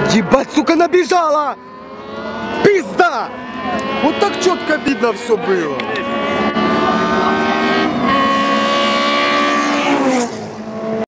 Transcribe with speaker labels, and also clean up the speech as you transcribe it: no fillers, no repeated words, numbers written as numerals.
Speaker 1: Ебать, сука, набежала! Пизда! Вот так четко видно все было.